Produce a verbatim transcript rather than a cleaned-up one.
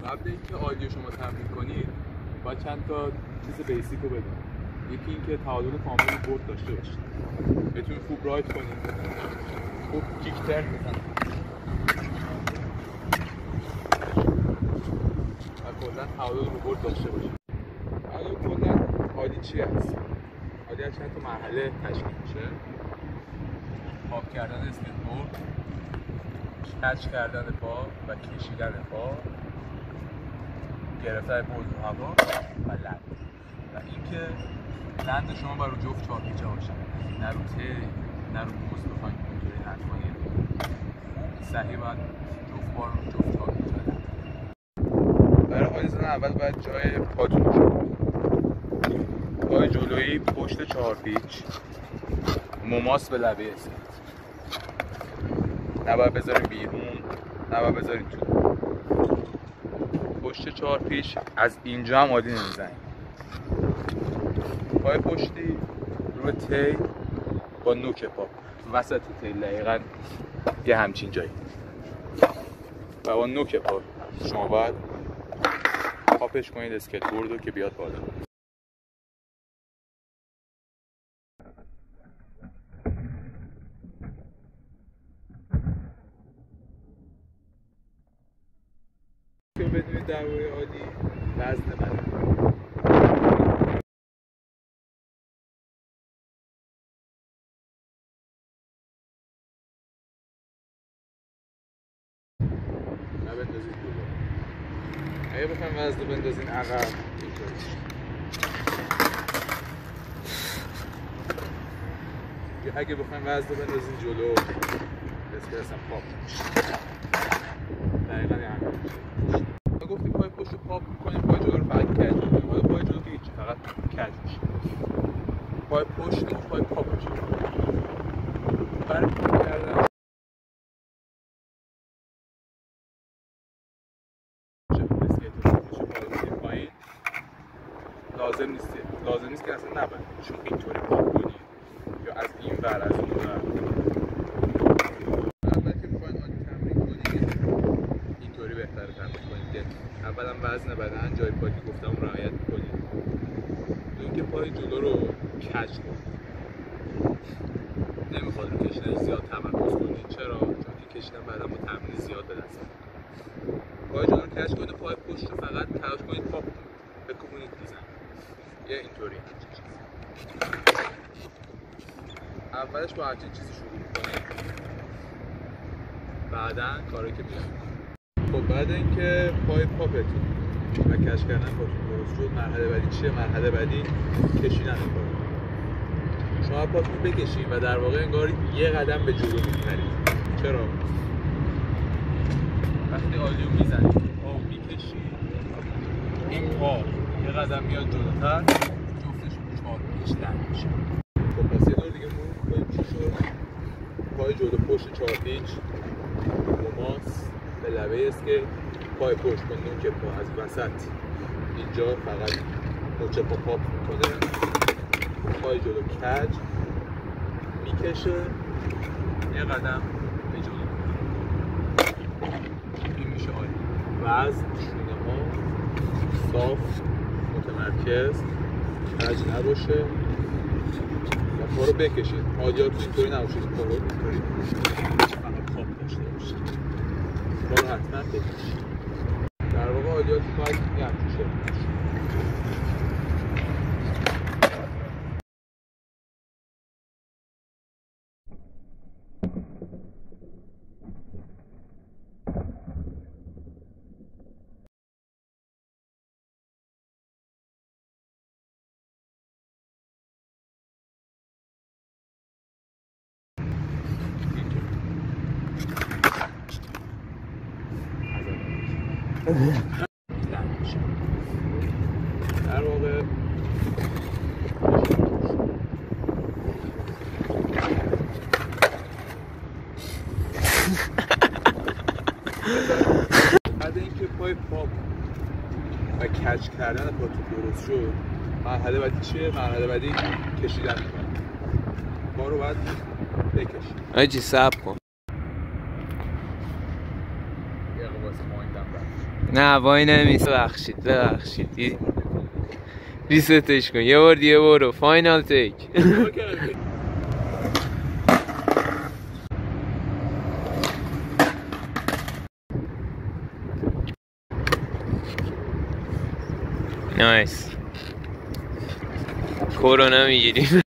قبل اینکه آدیو شما تمرین کنید باید چند تا چیز بیسیک رو بدونید. یکی اینکه تعادل کامل بورد داشته باشید، بتونید خوب رایت کنید، خوب کیک ترن بزنید و کلا تعادل رو بورد داشته باشید. حالا کلا آدی چی هست؟ آدی از چند تا مرحله تشکیل میشه: پاپ کردن اسکیتبورد، کج کردن پا و کشیدن پا، گرفتن بورد رو هوا و لند. و اینکه لند شما بر رو جفت چارپیچه باشه، نه رو تی نه رو موز بخواید اینجوری لند کنید. صحیح باید جفت بار رو جفت چارپیچه لند. برای آدی زدن اول باید جای پاتون رو شما پای جلویی پشت چهارپیچ، مماس به لبه اسکیت، نباید بذاریم بیرون، نباید بذاریم تو. پشت چهارپیچ از اینجا هم آدی نمیزنیم. پای پشتی روی تی با نوک پا وسط تی دقیقاً یه همچین جایی و با نوک پا شما باید پاپش کنید اسکیتبورد رو که بیاد بالا. که بدونید درباره آدی وزن بدن. بندازید جلو. اگه بخوایم وزن رو بندازین عقب اینطوری میشه. اگه بخوایم وزن رو بندازین جلو اسکیت اصلا پاپ میشه. دقیقاً این همین میشه. ما گفتیم پای پشت رو پاپ میکنیم، پای جلو رو فقط کج میکنیم. حالا پای جلو که هیچی، فقط کج میشه. پای پشت و پای پاپ میشه. برای پاپ کردن لازم نیست لازم نیست که اصلا نبندید، چون اینطوری پاپ کنید یا از این ور از اون ور. اول که میخواین آدی تمرین کنید اینطوری بهتره تمرین کنید که اولا وزن بدن جای پایی که گفتم رعایت کنید، اینکه پای جلو رو کج کنید. نمیخواد رو کشیدن زیاد تمرکز کنید. چرا؟ چون که کشیدن بعدا با تمرین زیاد به دست میاد. پای جلو رو کج کنید، پای پشت رو فقط تلاش کنید پاپ کنید، بکوبونید بزنید. یه اینطوری اولش با همچین چیزی شروع میکنید، بعدا کاری که میاد. خب بعد اینکه پای پاپتون و کج کردن پاتون درست شد، مرحله بعدی چیه؟ مرحله بعدی کشیدن پاتون. شما پاتون بکشید و در واقع انگار یه قدم به جلو میپرید. چرا؟ وقتی آلیو میزنید پا میکشید، این پا یه قدم میاد جلوتر، جفتشون چهارپیچ لند میشه. خب پس یه دور دیگه مرور کنیم چی شد. پای جلو پشت چهارپیچ، مماس به لبه اسکیت، پای پشت با نوک پا از وسط اینجا فقط نوک پا پاپ میکنه، پای جلو کج میکشه، یه قدم به جلو. این میشه آدی. وزن شونه ها صاف متمرکز، کج نباشه و پا رو بکشید. آدیاتون اینطوری نباشید، پا رو اینطوری فقط پاپ داشته باشید. پا رو حتما بکشید. در واقع آدیاتون باید یه همچون شکل باشه. در واقع بعد اینکه پای پاپ و کج کردن پاتون درست شد، مرحله بعدی چیه؟ مرحله بعدی کشیدن میکنه. پا رو باید بکشید. آجی صبر کن. یه قباس مایندم رفت. نه وای نمیسه. ببخشید ببخشید ریستش کن یه بار دیگه برو. فاینال تیک. نایس. کرونا میگیریم.